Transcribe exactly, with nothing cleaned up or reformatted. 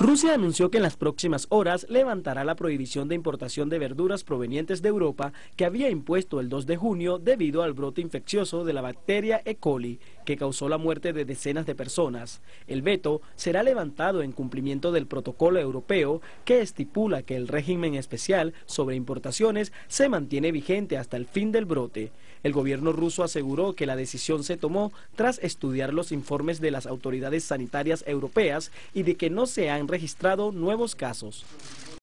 Rusia anunció que en las próximas horas levantará la prohibición de importación de verduras provenientes de Europa que había impuesto el dos de junio debido al brote infeccioso de la bacteria E. coli, que causó la muerte de decenas de personas. El veto será levantado en cumplimiento del protocolo europeo que estipula que el régimen especial sobre importaciones se mantiene vigente hasta el fin del brote. El gobierno ruso aseguró que la decisión se tomó tras estudiar los informes de las autoridades sanitarias europeas y de que no se han registrado nuevos casos.